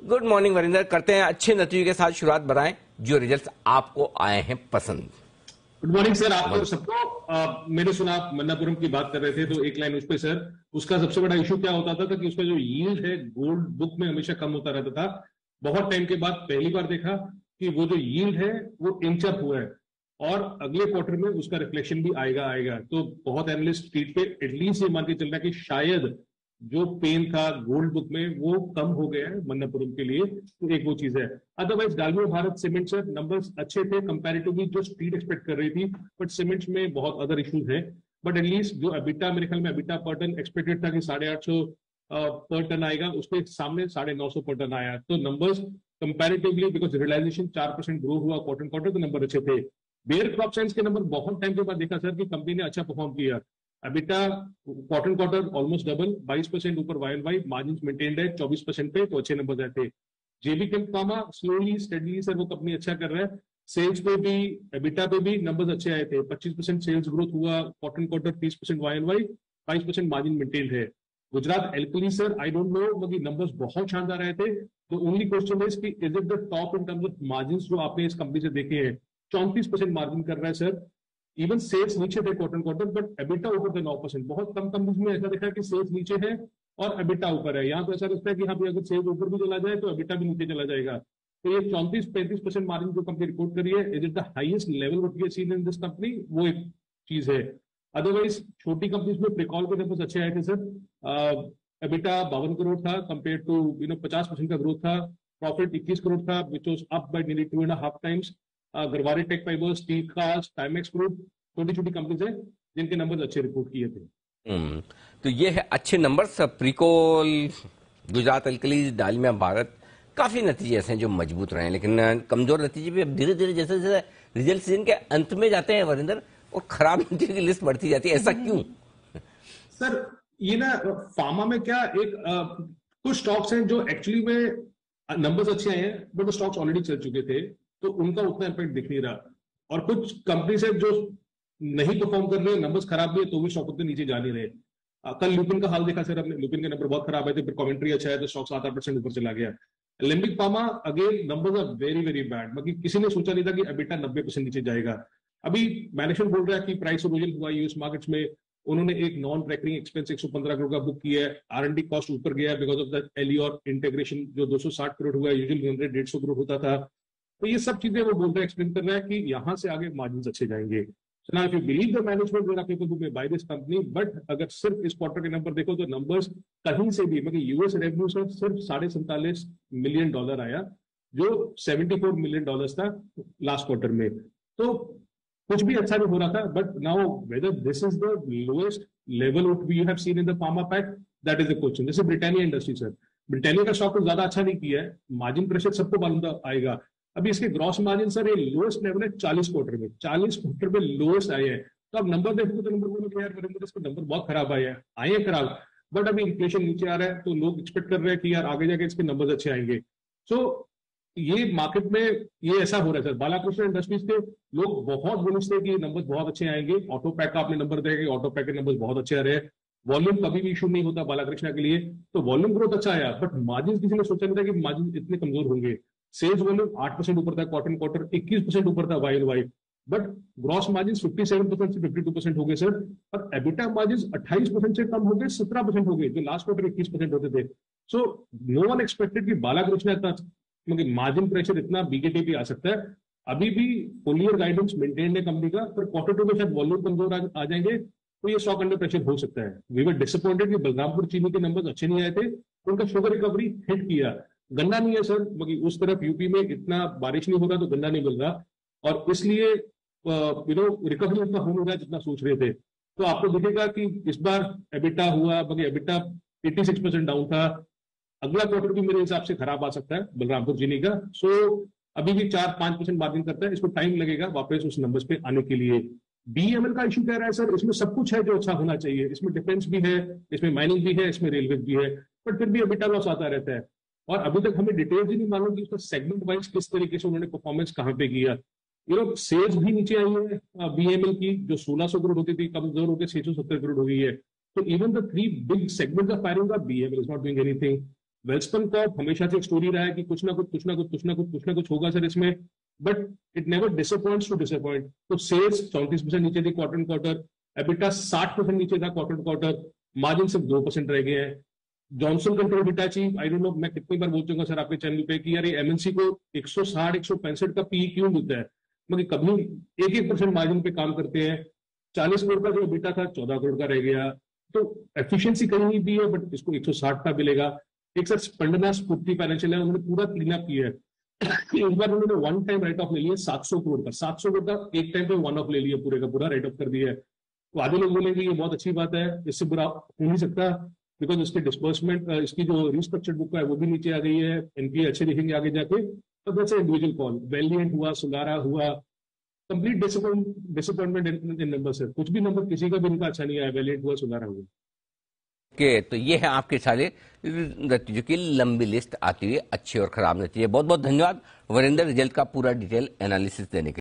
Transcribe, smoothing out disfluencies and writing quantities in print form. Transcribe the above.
Good morning Varinder. करते हैं अच्छे नतीजों के साथ शुरुआत, बनाएं जो रिजल्ट्स आपको आए हैं पसंद। गुड मॉर्निंग सर, आपको सबको। मैंने सुना आप मन्नापुरम की बात कर रहे थे, तो एक लाइन उस पे सर, उसका सबसे बड़ा इशू क्या होता था कि उसका जो यील्ड है गोल्ड बुक में हमेशा कम होता रहता था। बहुत टाइम के बाद पहली बार देखा कि वो जो यील्ड है वो इंच अप हुआ है और अगले क्वार्टर में उसका रिफ्लेक्शन भी आएगा। तो बहुत एनालिस्ट स्ट्रीट पे एटलीस्ट ये मान के चल रहा है कि शायद जो पेन था गोल्ड बुक में वो कम हो गया है मन्नापुरम के लिए। तो एक वो चीज है। Otherwise Dalmia Bharat cement sir numbers अच्छे थे कंपैरेटिवली जो स्ट्रीट एक्सपेक्ट कर रही थी, बट सीमेंट्स में बहुत अदर इश्यूज है। बट एटलीस्ट जो एबिटा, मेरे ख्याल में एबिटा पर टन एक्सपेक्टेड था कि 850 पर टन आएगा, उसके सामने 950 पर टन आया। तो numbers comparatively because realisation 4% grow हुआ क्वार्टर क्वार्टर, तो नंबर अच्छे थे। बेयर क्रॉप साइंस के नंबर बहुत टाइम के बाद देखा सर कि कंपनी ने अच्छा परफॉर्म किया। EBITDA quarter quarter almost double, 22% ऊपर Y and Y, margin maintained है 24% पे, तो अच्छे नंबर आए थे। JB Chem Pharma slowly steadily sir वो कंपनी अच्छा कर रहा है। सेल्स पे भी एबिटा पे भी नंबर्स अच्छे आए थे। 25% सेल्स ग्रोथ हुआ quarter quarter, 30% Y and Y, 22% margin maintained है। Gujarat alkali sir I don't know, मगर नंबर्स बहुत शानदार आए थे। तो ओनली क्वेश्चन इज कि is it the top in terms of margin जो आपने इस कंपनी से देखे हैं। 34% मार्जिन कर रहा है सर। इवन सेल्स नीचे थे क्वार्टर क्वार्टर, बट एबिटा ऊपर थे 9%। बहुत कम कंपनीज में ऐसा देखा है कि सेल्स नीचे है और एबिटा ऊपर है। यहाँ तो ऐसा लगता है कि हाँ अगर सेल्स ऊपर भी चला जाए तो एबिटा भी नीचे चला जाएगा। तो ये 34-35% मार्जिन जो कंपनी रिपोर्ट करी है, is it the highest level what we have seen in this company, वो एक चीज है। अदरवाइज छोटी कंपनीज में प्रिकॉल के नंबर अच्छे आए थे सर। एबिटा 52 करोड़ था कंपेयर टू 50% का ग्रोथ था। प्रॉफिट 21 करोड़ था which was up by nearly 2.5 times. Garware tech fibres, steel cast, Timex group, छोटी छोटी कंपनीज है जिनके नंबर अच्छे रिपोर्ट किए थे। तो ये है अच्छे नंबर्स। प्रिकोल, गुजरात एल्कली, डालमिया भारत, काफी नतीजे ऐसे हैं जो मजबूत रहे हैं, लेकिन कमजोर नतीजे भी अब धीरे धीरे जैसे जैसे रिजल्ट सीजन के अंत में जाते हैं वरिंदर, और खराब नतीजे की लिस्ट बढ़ती जाती है। ऐसा क्यों सर? ये ना फार्मा में क्या एक कुछ स्टॉक्स हैं जो एक्चुअली में नंबर्स अच्छे आए हैं बट वो स्टॉक्स ऑलरेडी चल चुके थे, तो उनका उतना इम्पैक्ट दिख नहीं रहा। और कुछ कंपनीज है जो नहीं परफॉर्म कर रहे, नंबर्स खराब भी है तो भी स्टॉक उतने नीचे जा नहीं रहे। कल लुपिन का हाल देखा सर हमने, लुपिन के नंबर बहुत खराब आए थे, फिर कमेंट्री अच्छा है तो स्टॉक 7-8% ऊपर चला गया। लिम्बिक pharma again numbers are very very bad, मतलब किसी ने सोचा नहीं था कि एबिटा 90% नीचे जाएगा। अभी मैनेजमेंट बोल रहा है कि प्राइस इरोजन हुआ यूएस मार्केट्स में। उन्होंने एक नॉन ट्रैकिंग एक्सपेंस 115 करोड़ का बुक किया है। R&D कॉस्ट ऊपर गया because of the Aleor integration जो 260 करोड़ हुआ है, यूजुअली 150 करोड़ होता था। तो ये सब चीजें वो बोल रहे हैं, एक्सप्लेन कर रहा है कि यहां से आगे मार्जिन अच्छे जाएंगे। So now if you believe the management, there are people who may buy this company, but अगर सिर्फ इस क्वार्टर के नंबर देखो तो नंबर्स कहीं से भी, मतलब यूएस रेवेन्यू से सिर्फ $47 मिलियन आया जो $74 मिलियन था लास्ट क्वार्टर में। तो कुछ भी अच्छा नहीं हो रहा था। But now whether this is the lowest level what we have seen in the pharma pack, that is the question. जैसे ब्रिटानिया इंडस्ट्री सर, ब्रिटानिया का स्टॉक तो ज्यादा अच्छा नहीं किया है, मार्जिन प्रेशर सबको मालूम आएगा। अभी इसके ग्रॉस मार्जिन सर ये लोएस्ट लेवल है 40 क्वार्टर में, 40 क्वार्टर में लोएस्ट आए हैं। तो अब नंबर देखो तो नंबर बोलो यार इसके नंबर बहुत खराब आए हैं खराब। बट अभी इन्फ्लेशन नीचे आ रहा है तो लोग एक्सपेक्ट कर रहे हैं कि यार आगे जाके इसके नंबर अच्छे आएंगे। सो ये मार्केट में ये ऐसा हो रहा है सर। बालाकृष्ण इंडस्ट्रीज के लोग बहुत बुलिश थे कि नंबर बहुत अच्छे आएंगे। ऑटो पैक का आपने नंबर देखे, ऑटो पैक के नंबर बहुत अच्छे आ रहे हैं। वॉल्यूम कभी भी इशू नहीं होता बालाकृष्ण के लिए, तो वॉल्यूम ग्रोथ अच्छा आया, बट मार्जिन किसी ने सोचा नहीं था कि मार्जिन इतने कमजोर होंगे। सेल्स वॉल्यूम 8% ऊपर था क्वार्टर क्वार्टर, 21% ऊपर था Y and Y, but gross margin 57% से 52% हो गए सर। और एबिटा मार्जिन 28% से कम हो गए, 17% हो गए, जो लास्ट क्वार्टर 21% होते थे। सो नो वन एक्सपेक्टेड कि बालाकृष्ण इतना मतलब मार्जिन प्रेशर इतना बीकेटी पे आ सकता है। अभी भी फुल ईयर गाइडेंस मेंटेन है कंपनी का, पर क्वार्टर टू में शायद वॉल्यूम कमजोर आ जाएंगे तो ये स्टॉक अंडर प्रेशर हो सकता है। वी वर डिसअपॉइंटेड कि बलरामपुर चीनी के नंबर अच्छे नहीं आए थे, उनका शुगर रिकवरी हिट किया। गन्ना नहीं है सर, मगर उस तरफ यूपी में इतना बारिश नहीं हो रहा तो गन्ना नहीं मिल रहा, और इसलिए रिकवरी उतना हो नहीं रहा जितना सोच रहे थे। तो आपको दिखेगा कि इस बार एबिटा हुआ, मगर एबिटा 86% डाउन था। अगला क्वार्टर भी मेरे हिसाब से खराब आ सकता है बलरामपुर चीनी का। सो अभी भी 4-5% मार्जिन करता है, इसको टाइम लगेगा वापस उस नंबर्स पे आने के लिए। बीएमएल का इशू कह रहा है सर, इसमें सब कुछ है जो अच्छा होना चाहिए, इसमें डिफेंस भी है, इसमें माइनिंग भी है, इसमें रेलवे भी है, बट फिर भी एबिटा लॉस आता रहता है। और अभी तक हमें डिटेल्स ही नहीं मालूम कि उसका सेगमेंट वाइज किस तरीके से उन्होंने परफॉर्मेंस कहां पे किया। सेल्स भी नीचे आई है बीएमएल की, जो 1600 करोड़ होती थी कमजोर होकर 670 करोड़ हो गई है। तो even the 3 big segments of firing का BML is not doing anything. Welspun corp हमेशा से एक स्टोरी रहा है कि कुछ ना कुछ होगा सर इसमें, but it never disappoints to disappoint. तो सेल्स 34% नीचे थी क्वार्टर क्वार्टर, एबिटा 60% नीचे था क्वार्टर क्वार्टर, मार्जिन सिर्फ 2% रह गए हैं। Johnson control Hitachi, I don't know मैं कितनी बार बोल चुका सर आपके चैनल पे कि यार ये एमएनसी को 160 165 का पी क्यों मिलता है, मगर कभी 1% मार्जिन पे काम करते हैं। 40 करोड़ का जो बेटा था 14 करोड़ का रह गया। तो एफिशिएंसी कहीं नहीं भी है, बट इसको 160 का मिलेगा। एक सर स्पंदना स्फूर्ति फाइनेंशियल है, उन्होंने पूरा क्लीन अप किया है। इस बार उन्होंने वन टाइम राइट ऑफ ले लिया 700 करोड़ का, 700 करोड़ का एक टाइम पे वन ऑफ ले लिया, पूरे का पूरा राइट ऑफ कर दिया है। तो आधे लोग बोलेंगे ये बहुत अच्छी बात है, इससे बुरा हो नहीं सकता, बिकॉज इसके डिस्बर्समेंट, इसकी जो रिस्ट्रक्चर्ड बुक है वो भी नीचे आ गई है, एनपीए अच्छे दिखेंगे आगे जाके। तो दैट्स इंडिविजुअल कॉल। वेलिएंट हुआ, सुलारा हुआ, कंप्लीट डिसअपॉइंटमेंट इन नंबर्स है। कुछ भी नंबर किसी का भी इनका अच्छा नहीं आया, वेलिएंट हुआ, सुलारा हुआ। के तो ये है आपके सारे नतीजों की लंबी लिस्ट आती हुई, अच्छे और खराब नतीजे। बहुत बहुत धन्यवाद वरिंदर, रिजल्ट का पूरा डिटेल एनालिसिस देने के लिए।